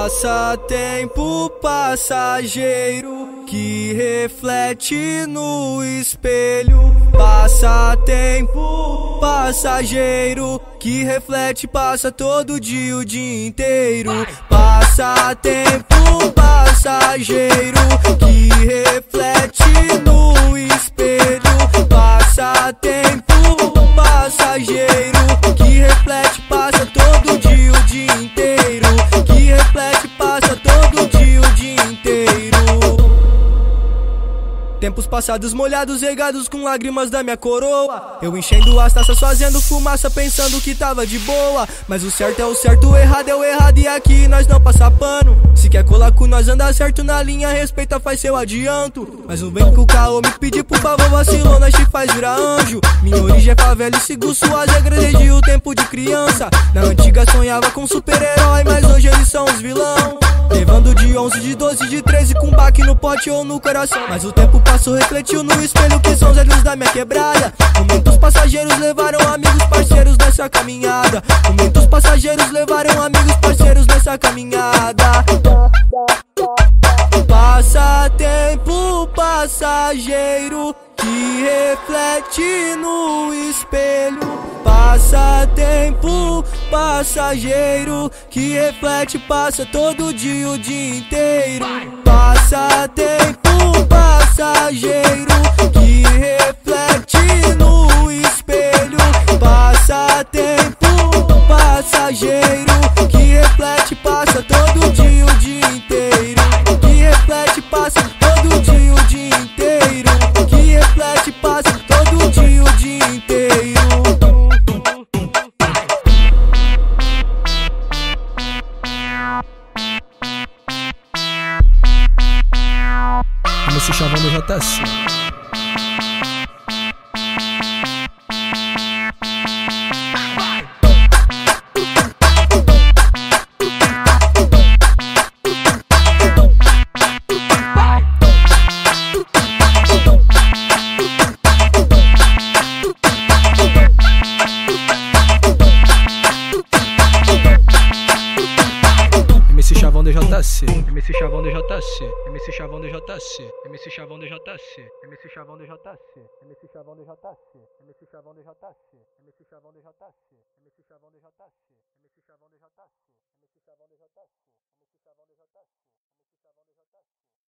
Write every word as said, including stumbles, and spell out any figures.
Passatempo passageiro que reflete no espelho. Passatempo passageiro que reflete, passa todo dia, o dia inteiro. Passatempo passageiro que reflete no espelho. Passatempo passageiro que reflete, passa todo dia, o dia inteiro. Que reflete, passa todo dia, o dia inteiro. Tempos passados molhados, regados com lágrimas da minha coroa. Eu enchendo as taças, fazendo fumaça, pensando que tava de boa. Mas o certo é o certo, o errado é o errado, e aqui nós não passa pano. Se quer colar com nós, anda certo na linha, respeita, faz seu adianto. Mas não vem com o caô me pedir, por favor, vacilou, nós te faz virar anjo. Minha origem é favela e sigo suas regras desde o tempo de criança. Na antiga sonhava com super-herói, mas hoje eles são os vilão. Levando de onze, de doze, de treze, com baque no pote ou no coração. Mas o tempo passou, refletiu no espelho que são os olhos da minha quebrada. Momentos passageiros levaram amigos, parceiros nessa caminhada. Momentos passageiros levaram amigos, parceiros nessa caminhada. Passatempo passageiro que reflete no espelho. Passatempo passageiro que reflete, passa todo dia, o dia inteiro. Passatempo passageiro que reflete no espelho. Passatempo passageiro que reflete, passa todo dia, o dia inteiro. Que reflete, passa todo dia, o dia inteiro. Que reflete, passa todo dia, o dia inteiro. M C Chavão do J C. M C Chavão do J C, M C Chavão do J C, M C Chavão do J C, M C Chavão do J C, M C Chavão do J C, M C Chavão do J C, M C Chavão do J C, M C Chavão do J C, M C Chavão do J C, M C Chavão do J C, M C Chavão do J C, M C Chavão do J C, M C Chavão do J C, M C Chavão do J C.